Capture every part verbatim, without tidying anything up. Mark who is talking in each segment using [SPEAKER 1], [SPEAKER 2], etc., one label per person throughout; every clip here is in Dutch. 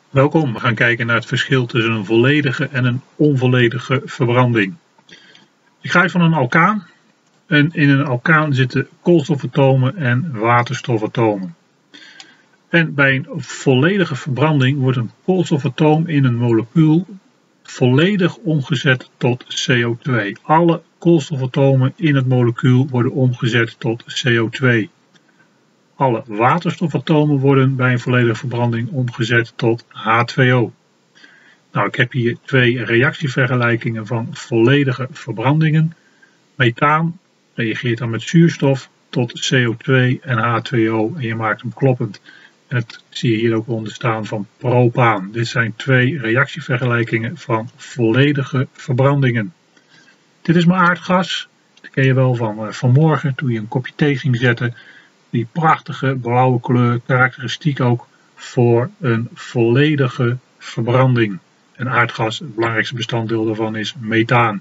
[SPEAKER 1] Welkom, we gaan kijken naar het verschil tussen een volledige en een onvolledige verbranding. Ik ga uit van een alkaan en in een alkaan zitten koolstofatomen en waterstofatomen. En bij een volledige verbranding wordt een koolstofatoom in een molecuul volledig omgezet tot C O twee. Alle koolstofatomen in het molecuul worden omgezet tot C O twee. Alle waterstofatomen worden bij een volledige verbranding omgezet tot H twee O. Nou, ik heb hier twee reactievergelijkingen van volledige verbrandingen. Methaan reageert dan met zuurstof tot C O twee en H twee O en je maakt hem kloppend. En dat zie je hier ook onder staan van propaan. Dit zijn twee reactievergelijkingen van volledige verbrandingen. Dit is mijn aardgas. Dat ken je wel van uh, vanmorgen toen je een kopje thee ging zetten. Die prachtige blauwe kleur, karakteristiek ook voor een volledige verbranding. En aardgas, het belangrijkste bestanddeel daarvan is methaan.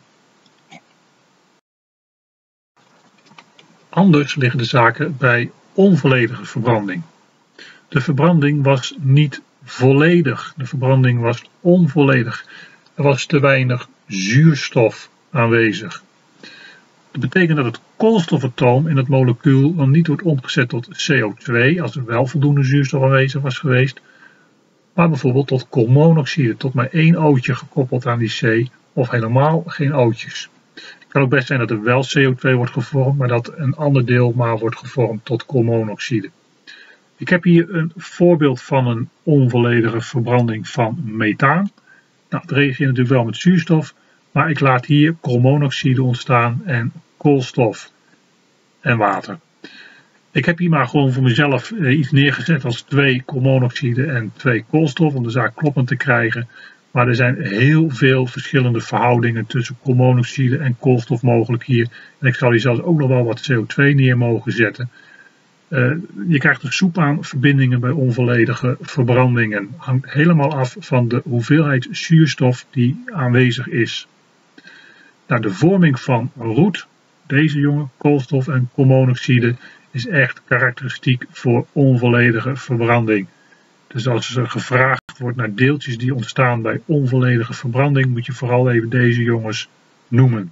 [SPEAKER 1] Anders liggen de zaken bij onvolledige verbranding. De verbranding was niet volledig. De verbranding was onvolledig. Er was te weinig zuurstof aanwezig. Dat betekent dat het koolstofatoom in het molecuul dan niet wordt omgezet tot C O twee, als er wel voldoende zuurstof aanwezig was geweest, maar bijvoorbeeld tot koolmonoxide, tot maar één O'tje gekoppeld aan die C, of helemaal geen O'tjes. Het kan ook best zijn dat er wel C O twee wordt gevormd, maar dat een ander deel maar wordt gevormd tot koolmonoxide. Ik heb hier een voorbeeld van een onvolledige verbranding van methaan. Nou, het reageert natuurlijk wel met zuurstof, maar ik laat hier koolmonoxide ontstaan en koolstof en water. Ik heb hier maar gewoon voor mezelf iets neergezet als twee koolmonoxide en twee koolstof om de zaak kloppend te krijgen. Maar er zijn heel veel verschillende verhoudingen tussen koolmonoxide en koolstof mogelijk hier. En ik zal hier zelfs ook nog wel wat C O twee neer mogen zetten. Uh, je krijgt een soep aan verbindingen bij onvolledige verbrandingen. Hangt helemaal af van de hoeveelheid zuurstof die aanwezig is. Nou, de vorming van roet, deze jongen, koolstof en koolmonoxide, is echt karakteristiek voor onvolledige verbranding. Dus als er gevraagd wordt naar deeltjes die ontstaan bij onvolledige verbranding, moet je vooral even deze jongens noemen.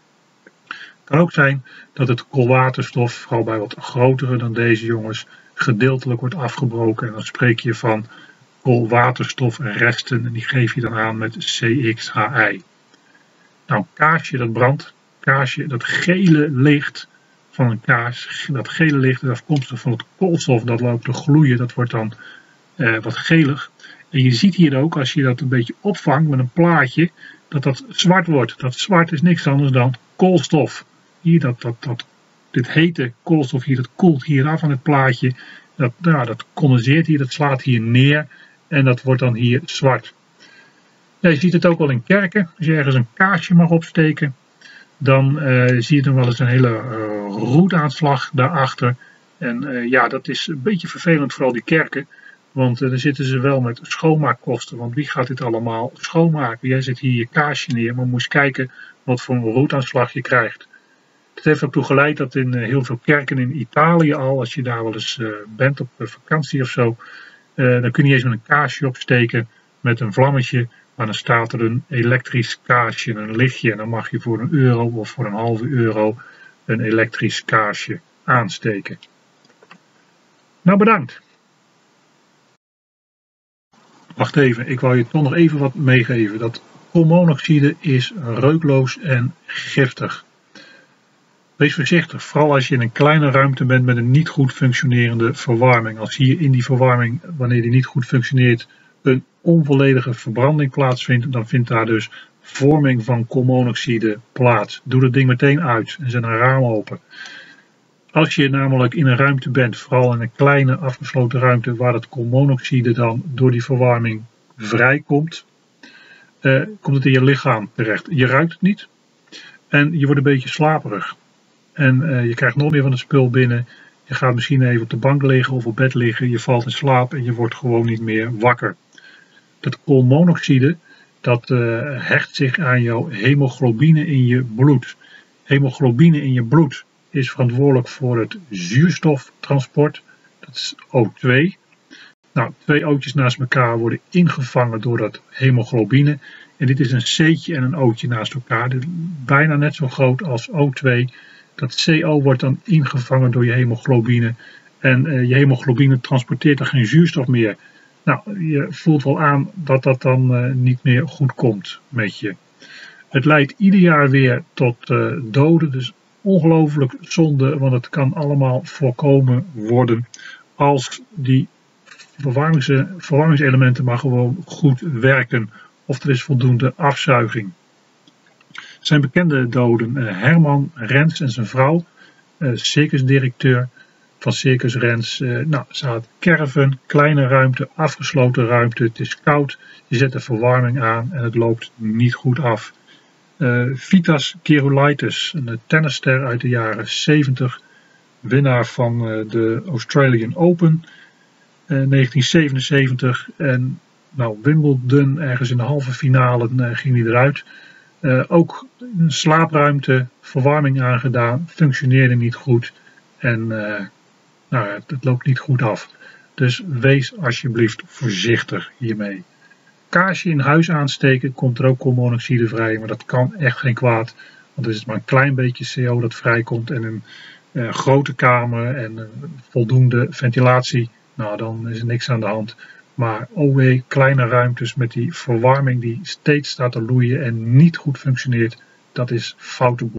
[SPEAKER 1] Het kan ook zijn dat het koolwaterstof, vooral bij wat grotere dan deze jongens, gedeeltelijk wordt afgebroken. En dan spreek je van koolwaterstofresten en die geef je dan aan met C X H I. Nou, een kaarsje dat brandt, kaarsje, dat gele licht van een kaars, dat gele licht is afkomstig van het koolstof dat loopt te gloeien, dat wordt dan eh, wat gelig. En je ziet hier ook, als je dat een beetje opvangt met een plaatje, dat dat zwart wordt. Dat zwart is niks anders dan koolstof. Hier, dat, dat, dat, dit hete koolstof hier, dat koelt hier af aan het plaatje. Dat, nou, dat condenseert hier, dat slaat hier neer en dat wordt dan hier zwart. Ja, je ziet het ook wel in kerken. Als je ergens een kaarsje mag opsteken, dan uh, zie je dan wel eens een hele uh, roetaanslag daarachter. En uh, ja, dat is een beetje vervelend voor al die kerken. Want uh, dan zitten ze wel met schoonmaakkosten. Want wie gaat dit allemaal schoonmaken? Jij zet hier je kaarsje neer, maar moet eens kijken wat voor een roetaanslag je krijgt. Het heeft ertoe geleid dat in uh, heel veel kerken in Italië al, als je daar wel eens uh, bent op uh, vakantie of zo, uh, dan kun je eens met een kaarsje opsteken met een vlammetje. Maar dan staat er een elektrisch kaarsje, een lichtje. En dan mag je voor een euro of voor een halve euro een elektrisch kaarsje aansteken. Nou, bedankt. Wacht even, ik wou je toch nog even wat meegeven. Dat koolmonoxide is reukloos en giftig. Wees voorzichtig, vooral als je in een kleine ruimte bent met een niet goed functionerende verwarming. Als hier in die verwarming, wanneer die niet goed functioneert, een onvolledige verbranding plaatsvindt, dan vindt daar dus vorming van koolmonoxide plaats. Doe dat ding meteen uit en zet een raam open. Als je namelijk in een ruimte bent, vooral in een kleine afgesloten ruimte, waar het koolmonoxide dan door die verwarming vrijkomt, eh, komt het in je lichaam terecht. Je ruikt het niet en je wordt een beetje slaperig. En uh, je krijgt nog meer van het spul binnen. Je gaat misschien even op de bank liggen of op bed liggen. Je valt in slaap en je wordt gewoon niet meer wakker. Dat koolmonoxide dat uh, hecht zich aan jouw hemoglobine in je bloed. Hemoglobine in je bloed is verantwoordelijk voor het zuurstoftransport. Dat is O twee. Nou, twee O'tjes naast elkaar worden ingevangen door dat hemoglobine. En dit is een C'tje en een O'tje naast elkaar. Dus bijna net zo groot als O twee. Dat C O wordt dan ingevangen door je hemoglobine. En uh, je hemoglobine transporteert er geen zuurstof meer. Nou, je voelt wel aan dat dat dan uh, niet meer goed komt met je. Het leidt ieder jaar weer tot uh, doden. Dus ongelooflijk zonde, want het kan allemaal voorkomen worden als die verwarmings, verwarmingselementen maar gewoon goed werken. Of er is voldoende afzuiging. Zijn bekende doden uh, Herman Rens en zijn vrouw, uh, circusdirecteur van Circus Rens. Uh, nou, ze had caravan, kleine ruimte, afgesloten ruimte, het is koud, je zet de verwarming aan en het loopt niet goed af. Uh, Vitas Gerulaitis, een tennisster uit de jaren zeventig, winnaar van uh, de Australian Open uh, negentien zevenenzeventig en nou, Wimbledon ergens in de halve finale uh, ging hij eruit. Uh, ook een slaapruimte, verwarming aangedaan, functioneerde niet goed en uh, nou, het, het loopt niet goed af. Dus wees alsjeblieft voorzichtig hiermee. Kaarsje in huis aansteken, komt er ook koolmonoxide vrij, maar dat kan echt geen kwaad. Want er is maar een klein beetje C O dat vrijkomt en een uh, grote kamer en uh, voldoende ventilatie, nou dan is er niks aan de hand. Maar O W, kleine ruimtes met die verwarming die steeds staat te loeien en niet goed functioneert, dat is foute boel.